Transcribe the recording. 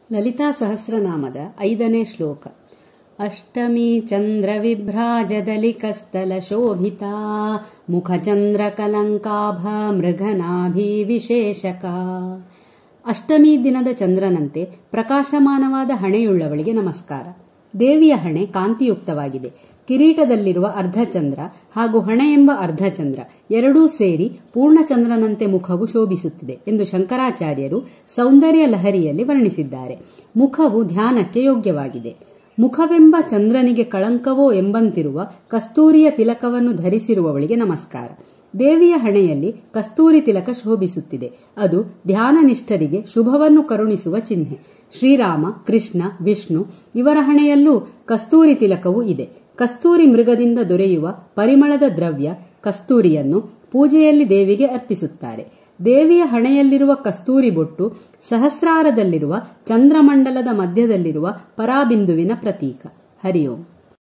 ಲಲಿತಾ ಸಹಸ್ರನಾಮದ 5ನೇ ಶ್ಲೋಕ. ಅಷ್ಟಮಿ ಚಂದ್ರ ವಿಭ್ರಾಜದಲ್ಲಿ ಕಸ್ತಲ ಶೋಭಿತಾ ಮುಖಚಂದ್ರ ಕಲಂಕಾಭ ಮೃಗನಾಭಿ ವಿಶೇಷಕ. ಅಷ್ಟಮಿ ದಿನದ ಚಂದ್ರನಂತೆ ಪ್ರಕಾಶಮಾನವಾದ ಹಣೆಯುಳ್ಳವಳಿಗೆ ನಮಸ್ಕಾರ. ದೇವಿಯ ಹಣೆ ಕಾಂತಿಯುಕ್ತವಾಗಿದೆ. ಕಿರೀಟದಲ್ಲಿರುವ ಅರ್ಧಚಂದ್ರ ಹಾಗೂ ಹಣೆ ಎಂಬ ಅರ್ಧಚಂದ್ರ ಎರಡೂ ಸೇರಿ ಪೂರ್ಣಚಂದ್ರನಂತೆ ಮುಖವು ಶೋಭಿಸುತ್ತಿದೆ ಎಂದು ಶಂಕರಾಚಾರ್ಯರು ಸೌಂದರ್ಯ ಲಹರಿಯಲ್ಲಿ ವರ್ಣಿಸಿದ್ದಾರೆ. ಮುಖವು ಧ್ಯಾನಕ್ಕೆ ಯೋಗ್ಯವಾಗಿದೆ. ಮುಖವೆಂಬ ಚಂದ್ರನಿಗೆ ಕಳಂಕವೋ ಎಂಬಂತಿರುವ ಕಸ್ತೂರಿಯ ತಿಲಕವನ್ನು ಧರಿಸಿರುವವಳಿಗೆ ನಮಸ್ಕಾರ. ದೇವಿಯ ಹಣೆಯಲ್ಲಿ ಕಸ್ತೂರಿ ತಿಲಕ ಶೋಭಿಸುತ್ತಿದೆ. ಅದು ಧ್ಯಾನನಿಷ್ಠರಿಗೆ ಶುಭವನ್ನು ಕರುಣಿಸುವ ಚಿಹ್ನೆ. ಶ್ರೀರಾಮ, ಕೃಷ್ಣ, ವಿಷ್ಣು ಇವರ ಹಣೆಯಲ್ಲೂ ಕಸ್ತೂರಿ ತಿಲಕವೂ ಇದೆ. ಕಸ್ತೂರಿ ಮೃಗದಿಂದ ದೊರೆಯುವ ಪರಿಮಳದ ದ್ರವ್ಯ ಕಸ್ತೂರಿಯನ್ನು ಪೂಜೆಯಲ್ಲಿ ದೇವಿಗೆ ಅರ್ಪಿಸುತ್ತಾರೆ. ದೇವಿಯ ಹಣೆಯಲ್ಲಿರುವ ಕಸ್ತೂರಿ ಬೊಟ್ಟು ಸಹಸ್ರಾರದಲ್ಲಿರುವ ಚಂದ್ರಮಂಡಲದ ಮಧ್ಯದಲ್ಲಿರುವ ಪರಾಬಿಂದುವಿನ ಪ್ರತೀಕ. ಹರಿ ಓಂ.